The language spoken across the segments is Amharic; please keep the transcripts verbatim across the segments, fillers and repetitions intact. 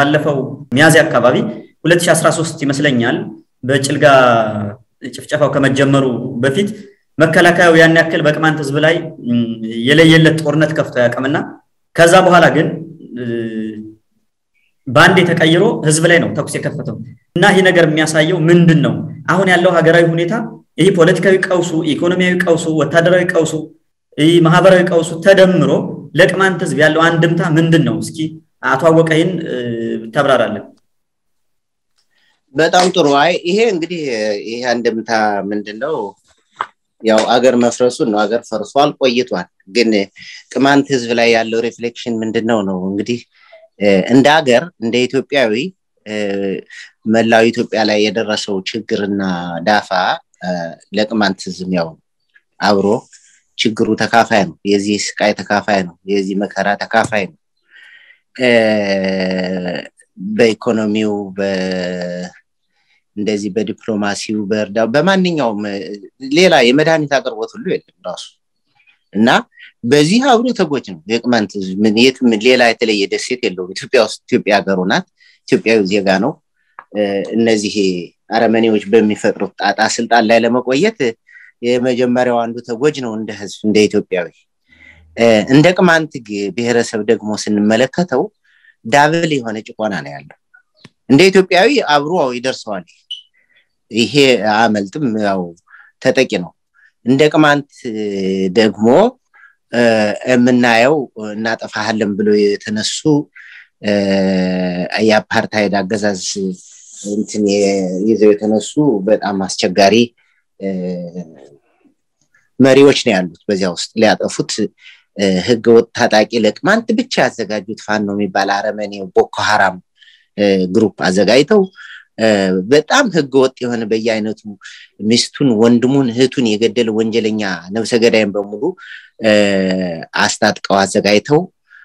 ባለፈው ሚያዝያ አካባቢ ሁለት ሺህ አስራ ሶስት ይመስለኛል በጭልጋ ጭፍጨፋው ከመጀመሩ በፊት መከላከያው ያን ያክል በቅማንት ህዝብ ላይ የለየለት ጦርነት ከፍቶ ያቀምና ከዛ በኋላ ግን ባንዴ ተቀይሮ ህዝብ ላይ ነው ተኩስ የከፈተው እና ይሄ ነገር የሚያሳየው ምንድነው አሁን ያለው ሀገራዊ ሁኔታ ይሄ ፖለቲካዊ ቀውሱ ኢኮኖሚያዊ ቀውሱ ወታደራዊ ቀውሱ ይሄ ማህበራዊ ቀውሱ ተደምሮ ለቅማንት ህዝብ ያለው አንድምታ ምንድነው እስኪ አቶ አወቀይን ተብራራለን በጣም ጥሩ አይ ይሄ እንግዲህ ይሄ አንድምታ ምንድነው ያው አገር መፍረሱን ነው አገር ፈርሷል ቆይቷል ግን ቅማንት ህዝብ ላይ ያለው ሪፍሌክሽን ምንድነው ነው እንግዲህ እንደ ሀገር እንደ ኢትዮጵያዊ መላው ኢትዮጵያ ላይ የደረሰው ችግርና ዳፋ ለቅማንት ህዝብ ያው አብሮ ችግሩ ተካፋይ ነው የዚህ ስቃይ ተካፋይ ነው የዚህ መከራ ተካፋይ ነው በኢኮኖሚው በ እንደዚህ በዲፕሎማሲው በርዳው በማንኛውም ሌላ የመድኃኒት አቅርቦት ሁሉ የለም ራሱ እና በዚህ አብሮ ተጎጅ ነው የቅማንት ምን የትም ሌላ የተለየ ደሴት የለውም ኢትዮጵያ ውስጥ ኢትዮጵያ ሀገሩናት ኢትዮጵያዊ ዜጋ ነው እነዚህ አረመኔዎች በሚፈጥሩት ጣጣ ስልጣን ላይ ለመቆየት የመጀመሪያው አንዱ ተጎጅ ነው እንደ ህዝብ እንደ ኢትዮጵያዊ እንደ ቅማንት ብሔረሰብ ደግሞ ስንመለከተው ዳብል የሆነ ጭቆና ነው ያለው እንደ ኢትዮጵያዊ አብሮ ይደርሰዋል ይሄ አመልጥም ያው ተጠቂ ነው እንደ ቅማንት ደግሞ እምናየው እናጠፋሃለን ብሎ የተነሱ የአፓርታይድ አገዛዝ እንትን ይዘው የተነሱ በጣም አስቸጋሪ መሪዎች ነው ያሉት በዚያ ውስጥ ሊያጠፉት ህገወጥ ታጣቂ ለቅማንት ብቻ ያዘጋጁት ፋኖ የሚባል አረመኔ ቦኮ ሐራም ግሩፕ አዘጋጅተው በጣም ህገወጥ የሆነ በየአይነቱ ሚስቱን ወንድሙን እህቱን የገደለ ወንጀለኛ ነፍሰ ገዳይን በሙሉ አስታጥቀው አዘጋጅተው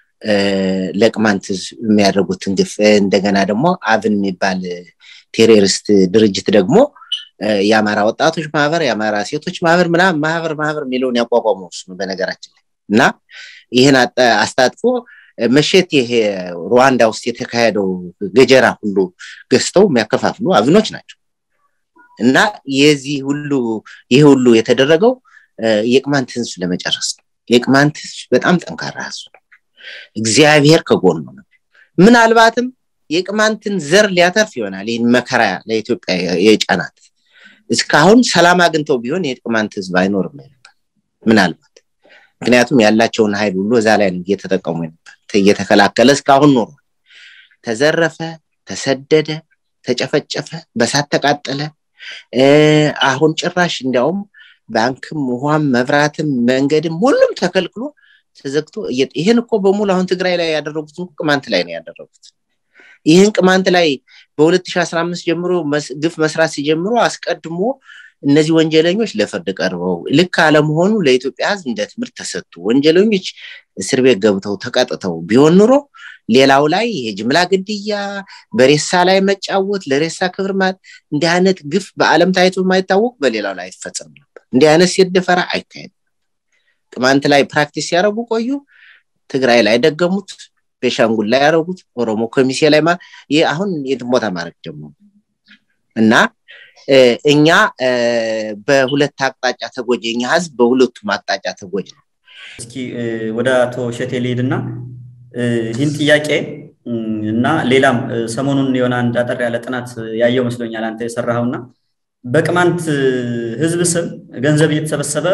ለቅማንት የሚያደርጉትን ግፍ እንደገና ደግሞ አብን የሚባል ቴሮሪስት ድርጅት ደግሞ ያማራ ወጣቶች ማህበር ያማራ ሴቶች ማህበር ምናምን ማህበር ማህበር ሚሊዮን ያቋቋመው እሱ በነገራችን ላይ እና ይሄን አስታጥፎ መሸት ይሄ ሩዋንዳ ውስጥ የተካሄደው ገጀራ ሁሉ ገስተው የሚያከፋፍሉ አብኖች ናቸው እና የዚህ ሁሉ ይሄ ሁሉ የተደረገው የቅማንት ህዝብ ለመጨረስ የቅማንት በጣም ጠንካራ ህዝብ እግዚአብሔር ከጎኑ ነው ምናልባትም የቅማንትን ዘር ሊያተርፍ ይሆናል ይሄን መከራ ለኢትዮጵያ የጫናት እስካሁን ሰላም አግኝተው ቢሆን የቅማንት ህዝብ አይኖርም ነበር ምናልባት ምክንያቱም ያላቸውን ኃይል ሁሉ እዛ ላይ እየተጠቀሙ ነበር እየተከላከለ እስካሁን ኖር ተዘረፈ ተሰደደ ተጨፈጨፈ በሳት ተቃጠለ አሁን ጭራሽ እንዲያውም ባንክም ውሃም መብራትም መንገድም ሁሉም ተከልክሎ ተዘግቶ ይሄን እኮ በሙሉ አሁን ትግራይ ላይ ያደረጉት ቅማንት ላይ ነው ያደረጉት ይሄን ቅማንት ላይ በ2015 ጀምሮ ግፍ መስራት ሲጀምሩ አስቀድሞ እነዚህ ወንጀለኞች ለፍርድ ቀርበው ልክ አለመሆኑ ለኢትዮጵያ ህዝብ እንደ ትምህርት ተሰጥቶ ወንጀለኞች እስር ቤት ገብተው ተቀጥተው ቢሆን ኑሮ ሌላው ላይ የጅምላ ግድያ በሬሳ ላይ መጫወት ለሬሳ ክብር ማለት እንደ አይነት ግፍ በአለም ታይቶ የማይታወቅ በሌላው ላይ ይፈጸም ነበር እንደ አይነት ሲደፈራ አይካሄድ ቅማንት ላይ ፕራክቲስ ያረጉ ቆዩ ትግራይ ላይ ደገሙት በሻንጉል ላይ ያረጉት ኦሮሞ ኮሚቴ ላይ ማ ይሄ አሁን የትሞታ ማረክ ደግሞ እና እኛ በሁለት አቅጣጫ ተጎጀኛ ህዝብ በሁለቱ አቅጣጫ ተጎጀ እስኪ ወደ አቶ ሸቴሊድና ይህን ጥያቄ እና ሌላም ሰሞኑን የሆነ አንድ አጠር ያለ ጥናት ያየው መስሎኛል አንተ የሰራውና በቅማንት ህዝብ ስም ገንዘብ እየተሰበሰበ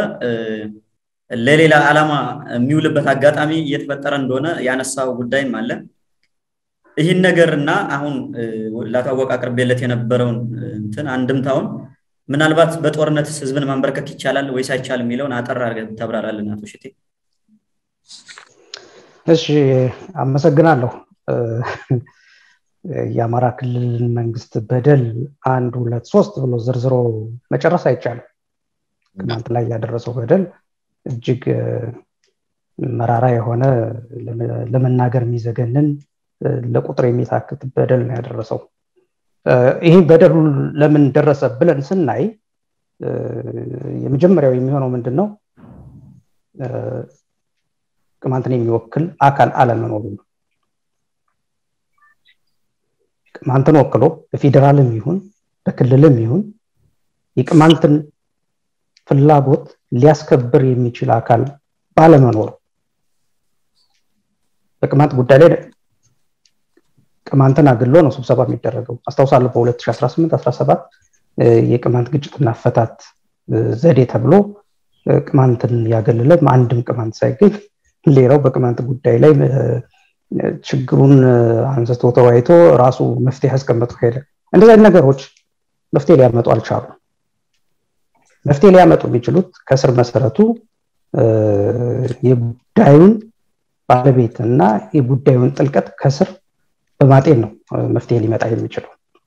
ለሌላ ዓላማ የሚውልበት አጋጣሚ እየተፈጠረ እንደሆነ ያነሳው ጉዳይም አለ ይሄን ነገርና አሁን ላታወቅ አቅርቤለት የነበረውን እንትን አንድምታውን ምናልባት በጦርነት ህዝብን ማንበርከክ ይቻላል ወይስ አይቻልም የሚለውን አጠር አድርገህ ተብራራልን አቶ ሸቴ እሺ አመሰግናለሁ የአማራ ክልል መንግስት በደል አንድ ሁለት ሶስት ብሎ ዝርዝሮ መጨረስ አይቻልም ቅማንት ላይ ያደረሰው በደል እጅግ መራራ የሆነ ለመናገር የሚዘገንን ለቁጥር የሚታክት በደል ነው ያደረሰው ይሄ በደሉ ለምን ደረሰ ብለን ስናይ የመጀመሪያው የሚሆነው ምንድነው ቅማንትን የሚወክል አካል አለመኖሩ ቅማንትን ወክሎ በፌደራልም ይሁን በክልልም ይሁን የቅማንትን ፍላጎት ሊያስከብር የሚችል አካል ባለመኖር በቅማንት ጉዳይ ላይ ቅማንትን አግሎ ነው ስብሰባ የሚደረገው አስተውሳለሁ በ2018 17 የቅማንት ግጭትና አፈታት ዘዴ ተብሎ ቅማንትን ያገለለ አንድም ቅማንት ሳይገኝ ሌላው በቅማንት ጉዳይ ላይ ችግሩን አንስቶ ተወያይቶ ራሱ መፍትሄ ያስቀመጡ ሄደ እንደዚህ አይነት ነገሮች መፍትሄ ሊያመጡ አልቻሉ መፍትሄ ሊያመጡ የሚችሉት ከስር መሰረቱ የጉዳዩን ባለቤትና የጉዳዩን ጥልቀት ከስር በማጤን ነው መፍትሄ ሊመጣ የሚችለው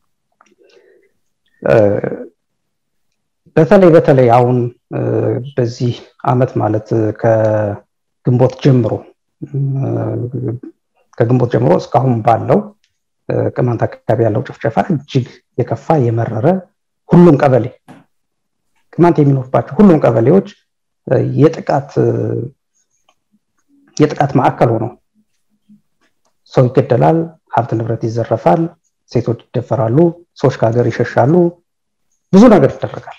በተለይ በተለይ አሁን በዚህ አመት ማለት ከግንቦት ጀምሮ ከግንቦት ጀምሮ እስካሁን ባለው ቅማንት አካባቢ ያለው ጭፍጨፋ እጅግ የከፋ የመረረ ሁሉም ቀበሌ ቅማንት የሚኖርባቸው ሁሉም ቀበሌዎች የጥቃት የጥቃት ማዕከል ሆነው ሰው ይገደላል ሀብት ንብረት ይዘረፋል ሴቶች ይደፈራሉ ሰዎች ከሀገር ይሸሻሉ ብዙ ነገር ይደረጋል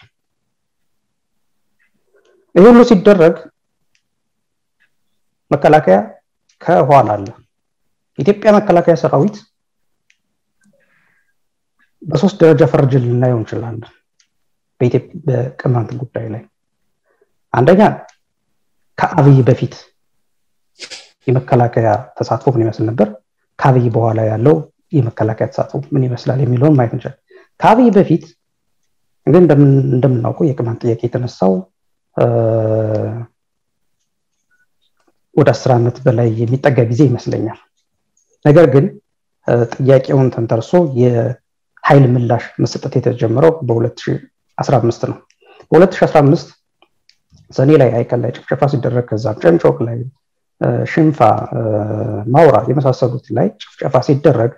ይሄ ሁሉ ሲደረግ መከላከያ ከኋላ አለ ኢትዮጵያ መከላከያ ሰራዊት በሶስት ደረጃ ፈርጀን ልናየው እንችላለን በኢትዮጵያ በቅማንት ጉዳይ ላይ አንደኛ ከአብይ በፊት የመከላከያ ተሳትፎ ምን ይመስል ነበር ከአብይ በኋላ ያለው የመከላከያ ተሳትፎ ምን ይመስላል የሚለውን ማየት እንችላለን ከአብይ በፊት ግን እንደምናውቀው የቅማንት ጥያቄ የተነሳው ወደ አስር አመት በላይ የሚጠጋ ጊዜ ይመስለኛል ነገር ግን ጥያቄውን ተንተርሶ የኃይል ምላሽ መስጠት የተጀመረው በ2015 ነው በ2015 ሰኔ ላይ አይከል ላይ ጭፍጨፋ ሲደረግ ከዛም ጨንጮክ ላይ ሽንፋ ማውራ የመሳሰሉት ላይ ጭፍጨፋ ሲደረግ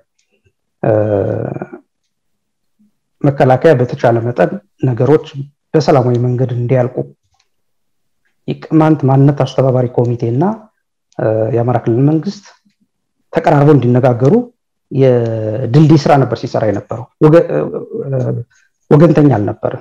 መከላከያ በተቻለ መጠን ነገሮች በሰላማዊ መንገድ እንዲያልቁ የቅማንት ማንነት አስተባባሪ ኮሚቴና የአማራ ክልል መንግስት ተቀራርበው እንዲነጋገሩ የድልድይ ስራ ነበር ሲሰራ የነበረው ወገንተኛ አልነበረም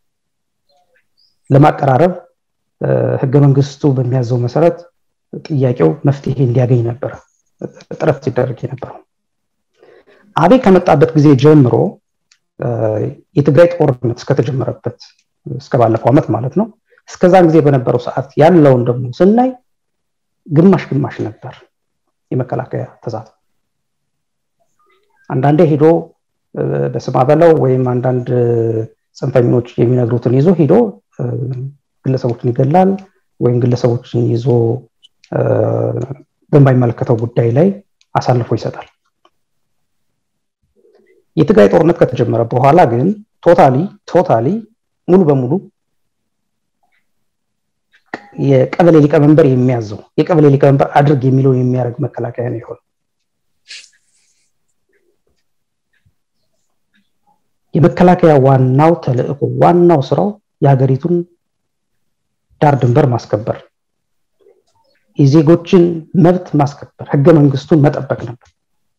ለማቀራረብ ህገ መንግስቱ በሚያዘው መሰረት ጥያቄው መፍትሄ እንዲያገኝ ነበር ጥረት ሲደረግ የነበረው አብይ ከመጣበት ጊዜ ጀምሮ የትግራይ ጦርነት እስከተጀመረበት እስከባለፈው አመት ማለት ነው እስከዛን ጊዜ በነበረው ሰዓት ያለውን ደግሞ ስናይ ግማሽ ግማሽ ነበር የመከላከያ ተሳትፎ አንዳንዴ ሄዶ በስማበለው ወይም አንዳንድ ጽንፈኞች የሚነግሩትን ይዞ ሄዶ ግለሰቦችን ይገላል ወይም ግለሰቦችን ይዞ በማይመለከተው ጉዳይ ላይ አሳልፎ ይሰጣል የትግራይ ጦርነት ከተጀመረ በኋላ ግን ቶታሊ ቶታሊ ሙሉ በሙሉ የቀበሌ ሊቀመንበር የሚያዘው የቀበሌ ሊቀመንበር አድርግ የሚለው የሚያደርግ መከላከያ ነው ይሆን የመከላከያ ዋናው ተልእኮ ዋናው ስራው የሀገሪቱን ዳር ድንበር ማስከበር የዜጎችን መብት ማስከበር ህገ መንግስቱን መጠበቅ ነበር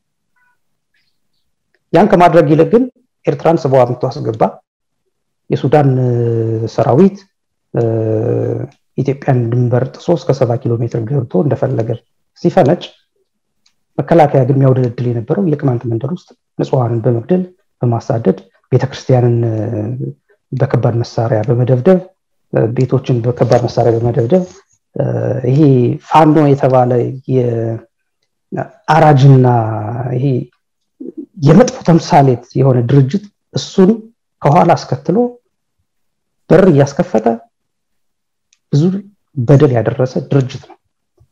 ያን ከማድረግ ይልቅ ግን ኤርትራን ሰባው አመት አስገባ የሱዳን ሰራዊት ኢትዮጵያን ድንበር ጥሶ እስከ ሰባ ኪሎ ሜትር ገብቶ እንደፈለገ ሲፈነጭ መከላከያ ግን የሚያወደድል የነበረው የቅማንት መንደር ውስጥ ንጹሃንን በመግደል በማሳደድ ቤተክርስቲያንን በከባድ መሳሪያ በመደብደብ ቤቶችን በከባድ መሳሪያ በመደብደብ ይሄ ፋኖ የተባለ የአራጅና ይሄ የመጥፎ ተምሳሌት የሆነ ድርጅት እሱን ከኋላ አስከትሎ በር ያስከፈተ ብዙ በደል ያደረሰ ድርጅት ነው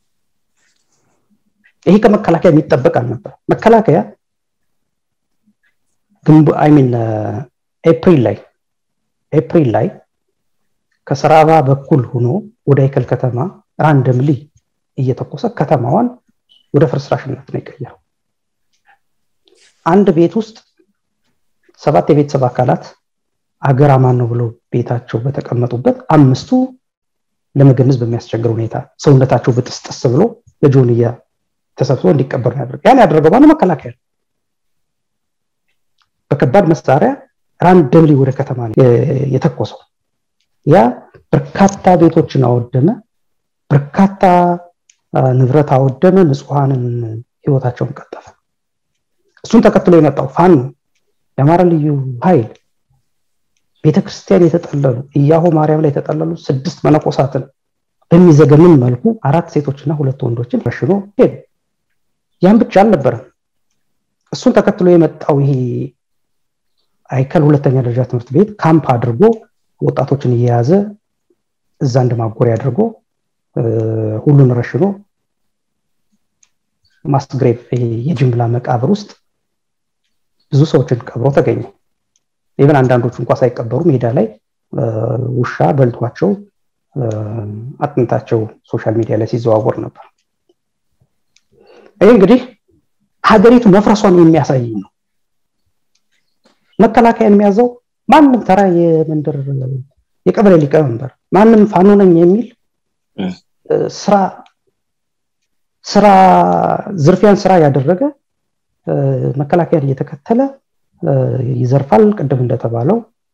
ይሄ ከመከላከያ የሚጠበቅ አልነበር መከላከያ ግንቡ አይ ሚን ኤፕሪል ላይ ኤፕሪል ላይ ከሰራባ በኩል ሆኖ ወደ አይከል ከተማ ራንደምሊ እየተቆሰ ከተማዋን ወደ ፍርስራሽነት ነው የቀየረው አንድ ቤት ውስጥ ሰባት የቤተሰብ አካላት አገር አማን ነው ብሎ ቤታቸው በተቀመጡበት አምስቱ ለመገነዝ በሚያስቸግር ሁኔታ ሰውነታቸው በጥስጥስ ብሎ ለጆንያ ተሰብስቦ እንዲቀበሩ ያደርጋል ያን ያደረገው ማን መከላከያ በከባድ መሳሪያ ራንደምሊ ወደ ከተማ የተኮሰው። ያ በርካታ ቤቶችን አወደመ፣ በርካታ ንብረት አወደመ፣ ንጹሃንን ህይወታቸውን ቀጠፈ። እሱን ተከትሎ የመጣው ፋኖ የአማራ ልዩ ኃይል ቤተክርስቲያን የተጠለሉ ኢያሆ ማርያም ላይ የተጠለሉ ስድስት መነኮሳትን በሚዘገምን መልኩ አራት ሴቶችና ሁለት ወንዶችን ረሽኖ ሄደ። ያን ብቻ አልነበረም። እሱን ተከትሎ የመጣው ይሄ አይከል ሁለተኛ ደረጃ ትምህርት ቤት ካምፕ አድርጎ ወጣቶችን እየያዘ እዛ እንደማጎሪያ አድርጎ ሁሉን ረሽኖ ማስግሬቭ የጅምላ መቃብር ውስጥ ብዙ ሰዎችን ቀብሮ ተገኘ። ኢቭን አንዳንዶቹ እንኳን ሳይቀበሩ ሜዳ ላይ ውሻ በልቷቸው አጥንታቸው ሶሻል ሚዲያ ላይ ሲዘዋወር ነበር። ይሄ እንግዲህ ሀገሪቱ መፍረሷን የሚያሳይ ነው። መከላከያ የሚያዘው ማንም ተራ የመንደር የቀበሌ ሊቀመንበር ማንም ፋኖ ነኝ የሚል ስራ ስራ ዝርፊያን ስራ ያደረገ መከላከያ እየተከተለ ይዘርፋል። ቅድም እንደተባለው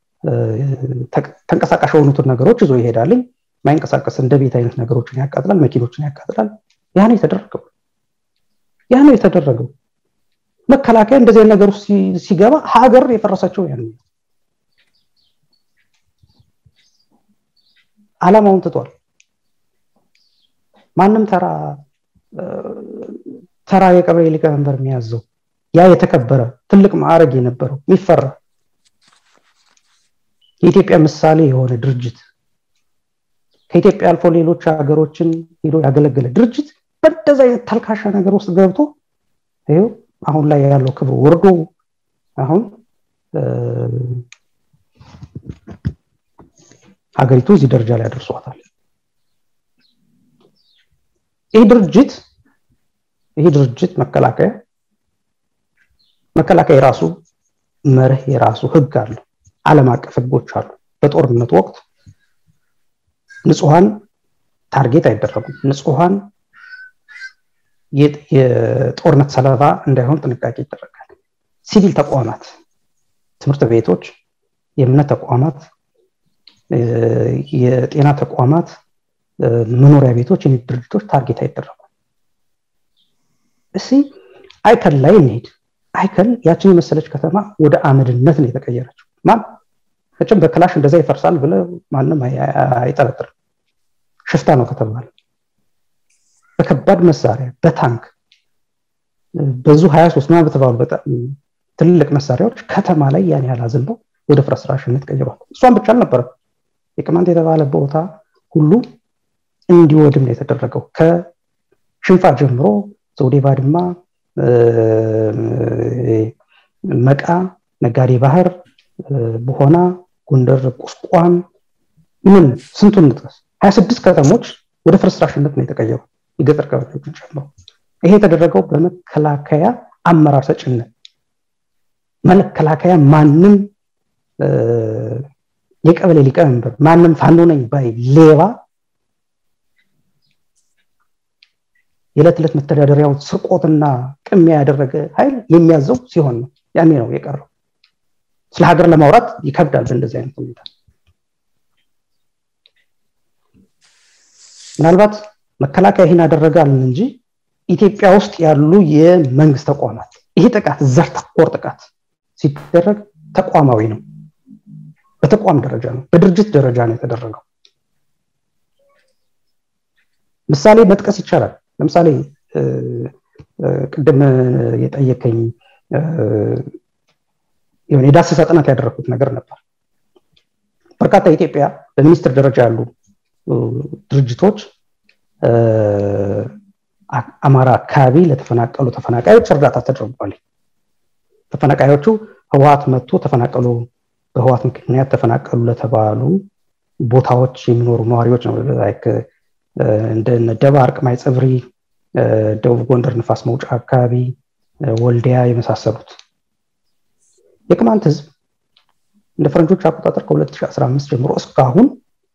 ተንቀሳቃሽ የሆኑትን ነገሮች ይዞ ይሄዳል። ማይንቀሳቀስ እንደ ቤት አይነት ነገሮችን ያቃጥላል፣ መኪኖችን ያቃጥላል። ያ ነው የተደረገው። ያ ነው የተደረገው። መከላከያ እንደዚህ አይነት ነገር ሲገባ ሀገር የፈረሰችው ያን ነው። ዓላማውን ትቷል። ማንም ተራ ተራ የቀበሌ ሊቀመንበር የሚያዘው ያ የተከበረ ትልቅ ማዕረግ የነበረው የሚፈራ የኢትዮጵያ ምሳሌ የሆነ ድርጅት ከኢትዮጵያ አልፎ ሌሎች ሀገሮችን ሄዶ ያገለገለ ድርጅት በደዛ የተልካሻ ነገር ውስጥ ገብቶ ይሄው አሁን ላይ ያለው ክብሩ ወርዶ አሁን ሀገሪቱ እዚህ ደረጃ ላይ አድርሷታል። ይሄ ድርጅት ይሄ ድርጅት መከላከያ መከላከያ የራሱ መርህ የራሱ ህግ አለ፣ ዓለም አቀፍ ህጎች አሉ። በጦርነት ወቅት ንጹሃን ታርጌት አይደረጉም። ንጹሃን የጦርነት ሰለባ እንዳይሆን ጥንቃቄ ይደረጋል። ሲቪል ተቋማት፣ ትምህርት ቤቶች፣ የእምነት ተቋማት፣ የጤና ተቋማት፣ መኖሪያ ቤቶች፣ የንግድ ድርጅቶች ታርጌት አይደረጉም። እሺ አይከል ላይ እንሂድ። አይከል ያችን የመሰለች ከተማ ወደ አመድነት ነው የተቀየረችው። ማን እጭም በክላሽ እንደዛ ይፈርሳል ብለ ማንንም አይጠረጥርም። ሽፍታ ነው ከተባለ በከባድ መሳሪያ በታንክ በዙ ሀያ ሶስት ነው በተባሉ በጣም ትልቅ መሳሪያዎች ከተማ ላይ ያን ያህል አዝንበው ወደ ፍርስራሽነት ቀይሯል። እሷን ብቻ አልነበረም። የቅማንት የተባለ ቦታ ሁሉ እንዲወድም ነው የተደረገው። ከሽንፋ ጀምሮ ዘውዴ ባድማ፣ መቃ፣ ነጋዴ ባህር፣ በሆና፣ ጎንደር፣ ቁስቋም ምን ስንቱን ጥቀስ ሀያ ስድስት ከተሞች ወደ ፍርስራሽነት ነው የተቀየሩ የገጠር ቀበሌዎችን ጨምሮ። ይሄ የተደረገው በመከላከያ አመራር ሰጭነት። መከላከያ ማንም የቀበሌ ሊቀመንበር ማንም ፋኖ ነኝ ባይ ሌባ የዕለት ዕለት መተዳደሪያው ስርቆትና ቅሚያ ያደረገ ኃይል የሚያዘው ሲሆን ነው ያኔ ነው የቀረው። ስለ ሀገር ለማውራት ይከብዳል እንደዚህ አይነት ሁኔታ። ምናልባት መከላከያ ይሄን አደረጋል እንጂ ኢትዮጵያ ውስጥ ያሉ የመንግስት ተቋማት ይሄ ጥቃት ዘር ተኮር ጥቃት ሲደረግ ተቋማዊ ነው፣ በተቋም ደረጃ ነው፣ በድርጅት ደረጃ ነው የተደረገው። ምሳሌ መጥቀስ ይቻላል። ለምሳሌ ቅድም የጠየቀኝ የሆነ የዳሰሳ ጥናት ያደረኩት ነገር ነበር። በርካታ ኢትዮጵያ በሚኒስትር ደረጃ ያሉ ድርጅቶች አማራ አካባቢ ለተፈናቀሉ ተፈናቃዮች እርዳታ ተደርጓል። ተፈናቃዮቹ ህወሓት መጥቶ ተፈናቀሉ በህወሓት ምክንያት ተፈናቀሉ ለተባሉ ቦታዎች የሚኖሩ ነዋሪዎች ነው። ላይክ እንደ ደባርቅ፣ ማይጸብሪ፣ ደቡብ ጎንደር ንፋስ መውጫ አካባቢ፣ ወልዲያ የመሳሰሉት። የቅማንት ህዝብ እንደ ፈረንጆች አቆጣጠር ከ2015 ጀምሮ እስካሁን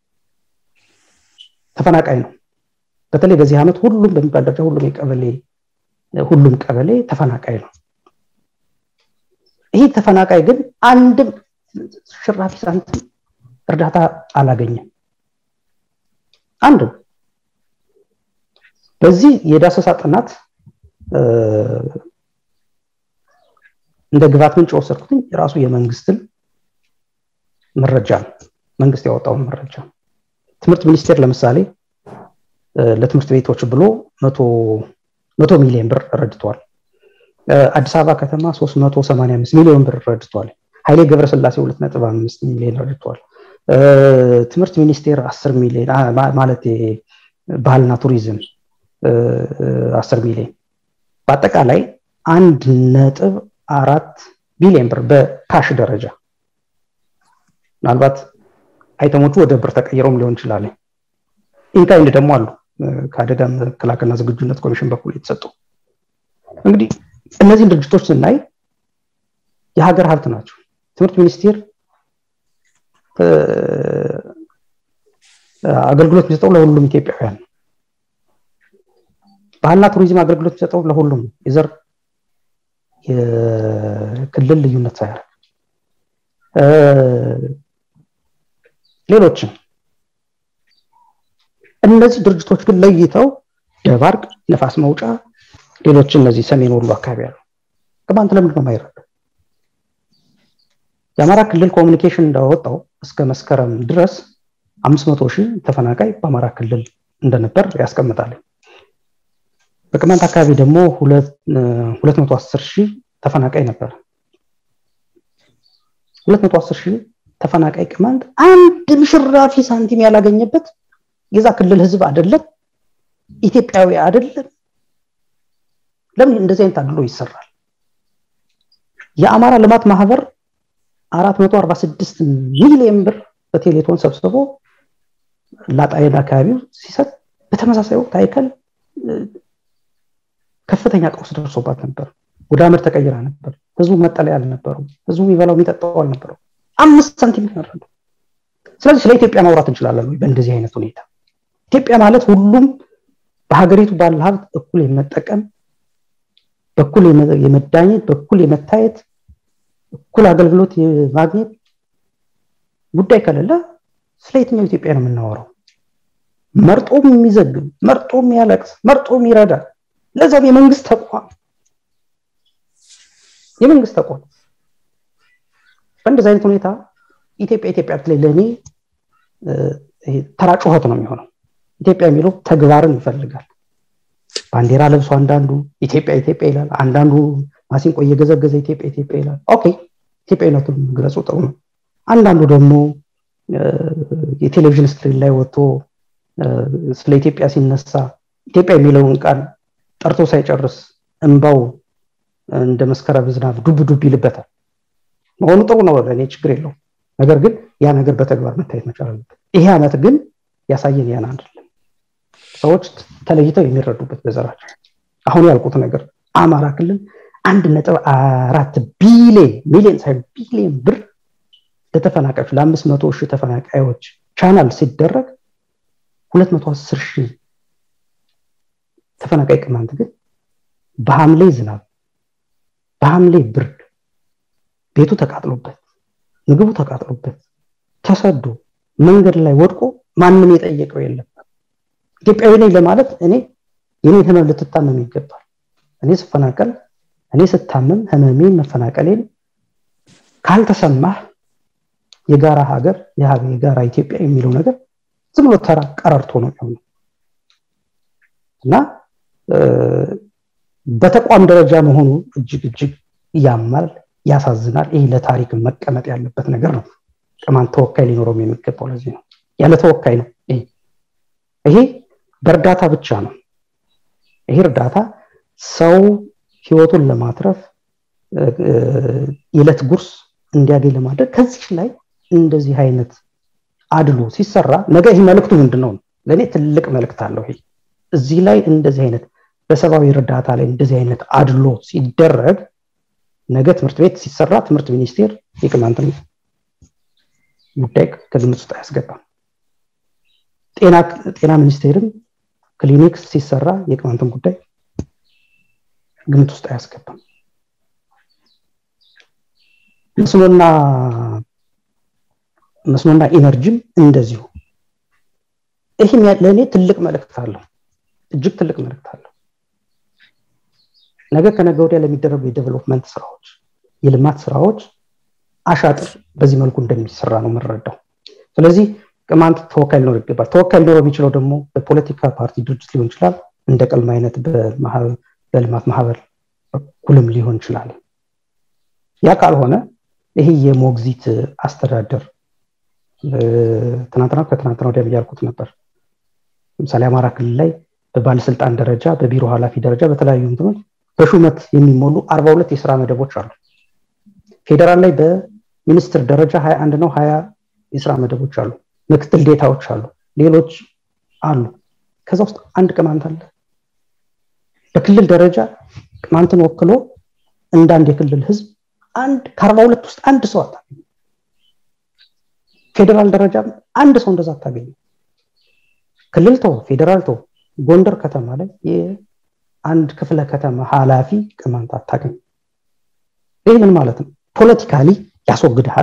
ተፈናቃይ ነው። በተለይ በዚህ አመት ሁሉም በሚባል ደረጃ ሁሉም የቀበሌ ሁሉም ቀበሌ ተፈናቃይ ነው። ይሄ ተፈናቃይ ግን አንድም ሽራፊ ሳንቲም እርዳታ አላገኘም አንድ በዚህ የዳሰሳ ጥናት እንደ ግባት ምንጭ ወሰድኩኝ ራሱ የመንግስትን መረጃ መንግስት ያወጣው መረጃ ትምህርት ሚኒስቴር ለምሳሌ ለትምህርት ቤቶች ብሎ መቶ ሚሊዮን ብር ረድቷል አዲስ አበባ ከተማ ሶስት መቶ ሰማንያ አምስት ሚሊዮን ብር ረድቷል ኃይሌ ገብረስላሴ ሁለት ነጥብ አምስት ሚሊዮን ረድቷል ትምህርት ሚኒስቴር አስር ሚሊዮን ማለት ባህልና ቱሪዝም አስር ሚሊዮን በአጠቃላይ አንድ ነጥብ አራት ቢሊዮን ብር በካሽ ደረጃ ምናልባት አይተሞቹ ወደ ብር ተቀይረውም ሊሆን ይችላል ኢንካይንድ ደግሞ አሉ ከአደጋ መከላከልና ዝግጁነት ኮሚሽን በኩል የተሰጡ እንግዲህ እነዚህ ድርጅቶች ስናይ የሀገር ሀብት ናቸው ትምህርት ሚኒስቴር አገልግሎት የሚሰጠው ለሁሉም ኢትዮጵያውያን ባህልና ቱሪዝም አገልግሎት የሚሰጠው ለሁሉም የዘር የክልል ልዩነት ሳይሆን ሌሎችም እነዚህ ድርጅቶች ግን ለይተው ደባርቅ ነፋስ መውጫ ሌሎች እነዚህ ሰሜን ወሎ አካባቢ ያሉ ከማንተ ለምን ነው ማይረዱ የአማራ ክልል ኮሙኒኬሽን እንዳወጣው እስከ መስከረም ድረስ አምስት መቶ ሺህ ተፈናቃይ በአማራ ክልል እንደነበር ያስቀምጣል በቅማንት አካባቢ ደግሞ ሁለት መቶ አስር ሺህ ተፈናቃይ ነበር ሁለት መቶ አስር ሺህ ተፈናቃይ ቅማንት አንድ ሽራፊ ሳንቲም ያላገኘበት የዛ ክልል ህዝብ አይደለም ኢትዮጵያዊ አይደለም ለምን እንደዚህ አይነት አድሎ ይሰራል የአማራ ልማት ማህበር አራት መቶ አርባ ስድስት ሚሊዮን ብር በቴሌቶን ሰብስቦ ላጣየና አካባቢው ሲሰጥ በተመሳሳይ ወቅት አይከል ከፍተኛ ቀውስ ደርሶባት ነበር ወደ አመር ተቀይራ ነበር ህዝቡ መጠለያ አልነበረው ህዝቡ ይበላው የሚጠጣው አልነበረው አምስት ሳንቲም ነበር ስለዚህ ስለ ኢትዮጵያ ማውራት እንችላለን ወይ በእንደዚህ አይነት ሁኔታ ኢትዮጵያ ማለት ሁሉም በሀገሪቱ ባለ ሀብት እኩል የመጠቀም በኩል የመዳኘት በኩል የመታየት እኩል አገልግሎት የማግኘት ጉዳይ ከሌለ ስለ የትኛው ኢትዮጵያ ነው የምናወራው መርጦም የሚዘግብ መርጦም ያለቅስ መርጦም ይረዳ ለዛም የመንግስት ተቋም የመንግስት ተቋም በእንደዚህ አይነት ሁኔታ ኢትዮጵያ ኢትዮጵያ ላይ ለኔ ተራ ጩኸት ነው የሚሆነው ኢትዮጵያ የሚለው ተግባርን ይፈልጋል ባንዲራ ለብሶ አንዳንዱ ኢትዮጵያ ኢትዮጵያ ይላል አንዳንዱ ማሲንቆ እየገዘገዘ ኢትዮጵያ ኢትዮጵያ ይላል ኦኬ ኢትዮጵያነቱን ግለጹ ጥሩ ነው አንዳንዱ ደግሞ የቴሌቪዥን ስክሪን ላይ ወጥቶ ስለ ኢትዮጵያ ሲነሳ ኢትዮጵያ የሚለውን ቃል ጠርቶ ሳይጨርስ እንባው እንደ መስከረም ዝናብ ዱብ ዱብ ይልበታል መሆኑ ጥሩ ነው ለኔ ችግር የለው ነገር ግን ያ ነገር በተግባር መታየት መቻል አለበት ይሄ አመት ግን ያሳየን ያን አይደለም ሰዎች ተለይተው የሚረዱበት በዘራቸው አሁን ያልኩት ነገር አማራ ክልል አንድ ነጥብ አራት ቢሊዮን ሚሊዮን ሳይ ቢሊዮን ብር ለተፈናቃዮች ለአምስት መቶ ሺህ ተፈናቃዮች ቻናል ሲደረግ ሁለት መቶ አስር ሺህ ተፈናቃይ ቅማንት ግን በሐምሌ ዝናብ በሐምሌ ብርድ ቤቱ ተቃጥሎበት ምግቡ ተቃጥሎበት ተሰዶ መንገድ ላይ ወድቆ ማንንም የጠየቀው የለም ኢትዮጵያዊ ነኝ ለማለት እኔ የኔ ህመም ልትታመም ይገባል እኔ ስፈናቀል እኔ ስታመም ህመሜን መፈናቀሌን ካልተሰማህ የጋራ ሀገር የጋራ ኢትዮጵያ የሚለው ነገር ዝም ብሎ ተራ ቀረርቶ ነው የሚሆነው እና በተቋም ደረጃ መሆኑ እጅግ እጅግ ያማል ያሳዝናል ይሄ ለታሪክ መቀመጥ ያለበት ነገር ነው ቅማንት ተወካይ ሊኖረው የሚገባው ለዚህ ነው ያለ ተወካይ ነው ይሄ ይሄ በእርዳታ ብቻ ነው ይሄ እርዳታ ሰው ህይወቱን ለማትረፍ የለት ጉርስ እንዲያገኝ ለማድረግ ከዚህ ላይ እንደዚህ አይነት አድሎ ሲሰራ ነገ ይሄ መልእክቱ ምንድነው ለኔ ትልቅ መልእክት አለው ይሄ እዚህ ላይ እንደዚህ አይነት በሰባዊ እርዳታ ላይ እንደዚህ አይነት አድሎ ሲደረግ ነገ ትምህርት ቤት ሲሰራ ትምህርት ሚኒስቴር የቅማንትን ጉዳይ ከግምት ውስጥ ያስገባል ጤና ጤና ሚኒስቴርም ክሊኒክ ሲሰራ የቅማንትን ጉዳይ ግምት ውስጥ ያስገባል መስኖና መስኖና ኢነርጂም እንደዚሁ ይሄም ለኔ ትልቅ መልእክት አለው እጅግ ትልቅ መልእክት አለው ነገ ከነገ ወዲያ ለሚደረጉ የዴቨሎፕመንት ስራዎች የልማት ስራዎች አሻጥር በዚህ መልኩ እንደሚሰራ ነው መረዳው ስለዚህ ቅማንት ተወካይ ነው ይገባል ተወካይ ነው የሚችለው ደግሞ በፖለቲካ ፓርቲ ድርጅት ሊሆን ይችላል እንደ ቀልማ አይነት በማህበር በልማት ማህበር ሁሉም ሊሆን ይችላል ያ ካልሆነ ይሄ የሞግዚት አስተዳደር ትናንትና ከትናንትና ወዲያ ያልኩት ነበር ለምሳሌ አማራ ክልል ላይ በባለስልጣን ደረጃ በቢሮ ኃላፊ ደረጃ በተለያዩ እንትኖች በሹመት የሚሞሉ አርባ ሁለት የሥራ መደቦች አሉ ፌደራል ላይ በሚኒስትር ደረጃ ሃያ አንድ ነው ሃያ የሥራ መደቦች አሉ ምክትል ዴታዎች አሉ ሌሎች አሉ ከዛ ውስጥ አንድ ቅማንት አለ በክልል ደረጃ ቅማንትን ወክሎ እንዳንድ የክልል ህዝብ አንድ ከአርባ ሁለት ውስጥ አንድ ሰው አታገኝ ፌደራል ደረጃ አንድ ሰው እንደዛ አታገኝ ክልል ተው ፌደራል ተው ጎንደር ከተማ ላይ የአንድ ክፍለ ከተማ ኃላፊ ቅማንት አታገኝ ይሄ ምን ማለት ነው ፖለቲካሊ ያስወግዳል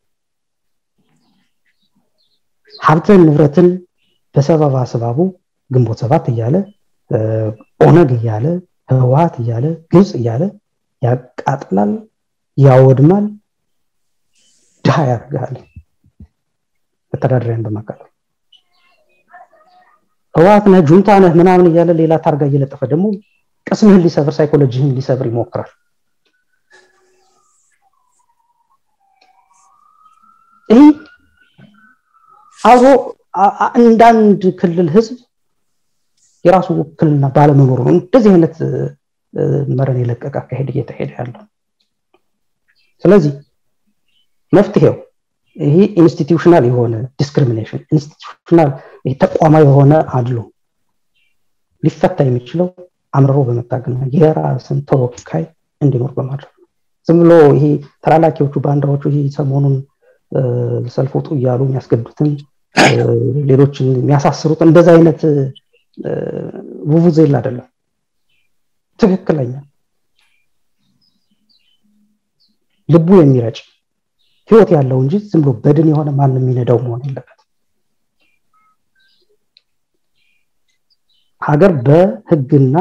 ሀብትን ንብረትን በሰበብ አስባቡ ግንቦት ሰባት እያለ ኦነግ እያለ ህወሓት እያለ ግብጽ እያለ ያቃጥላል ያወድማል ድሃ ያርጋል በተዳደረን በማካከል ህወሓት ነው ጁንታ ነው ምናምን እያለ ሌላ ታርጋ እየለጠፈ ደግሞ ቅስምህን ሊሰብር ሳይኮሎጂህን ሊሰብር ይሞክራል ይሄ አዞ አንዳንድ ክልል ህዝብ የራሱ ውክልና ባለመኖር ነው እንደዚህ አይነት መረን የለቀቀ አካሄድ እየተሄደ ያለው ስለዚህ መፍትሄው ይሄ ኢንስቲትዩሽናል የሆነ ዲስክሪሚኔሽን ኢንስቲትዩሽናል ተቋማዊ የሆነ አድሎ ሊፈታ የሚችለው አምርሮ በመታገል የራስን ተወካይ እንዲኖር በማድረግ ዝም ብሎ ይሄ ተላላኪዎቹ ባንዳዎቹ ይሄ ሰሞኑን ሰልፍ ወጡ ያሉ የሚያስገዱትን ሌሎችን የሚያሳስሩት እንደዛ አይነት ውቡዜል አይደለም ትክክለኛ ልቡ የሚረጭ ህይወት ያለው እንጂ ዝም ብሎ በድን የሆነ ማንንም የሚነዳው መሆን የለበት ሀገር በህግና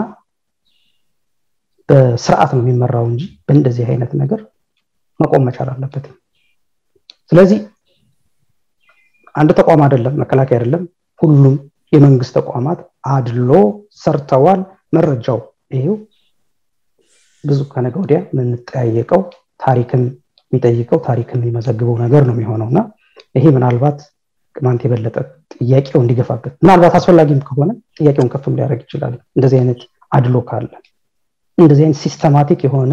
በስርዓት ነው የሚመራው እንጂ በእንደዚህ አይነት ነገር መቆም መቻል አለበት ስለዚህ አንድ ተቋም አይደለም መከላከያ አይደለም ሁሉም የመንግስት ተቋማት አድሎ ሰርተዋል መረጃው ይሄው ብዙ ከነገ ወዲያ ምን ተጠያየቀው ታሪክን የሚጠይቀው ታሪክን የሚመዘግበው ነገር ነው የሚሆነውና ይሄ ምናልባት ቅማንት የበለጠ ጥያቄው እንዲገፋበት ምናልባት አስፈላጊም ከሆነ ጥያቄውን ከፍም ሊያደርግ ይችላል እንደዚህ አይነት አድሎ ካለ እንደዚህ አይነት ሲስተማቲክ የሆነ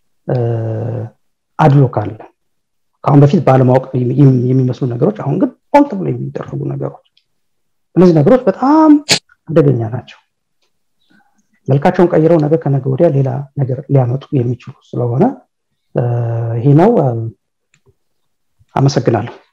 አድሎ ካለ ካሁን በፊት ባለማወቅ የሚመስሉ ነገሮች አሁን ግን ፖንት ብለው የሚደረጉ ነገሮች እነዚህ ነገሮች በጣም አደገኛ ናቸው መልካቸውን ቀይረው ነገ ከነገ ወዲያ ሌላ ነገር ሊያመጡ የሚችሉ ስለሆነ ይሄ ነው አመሰግናለሁ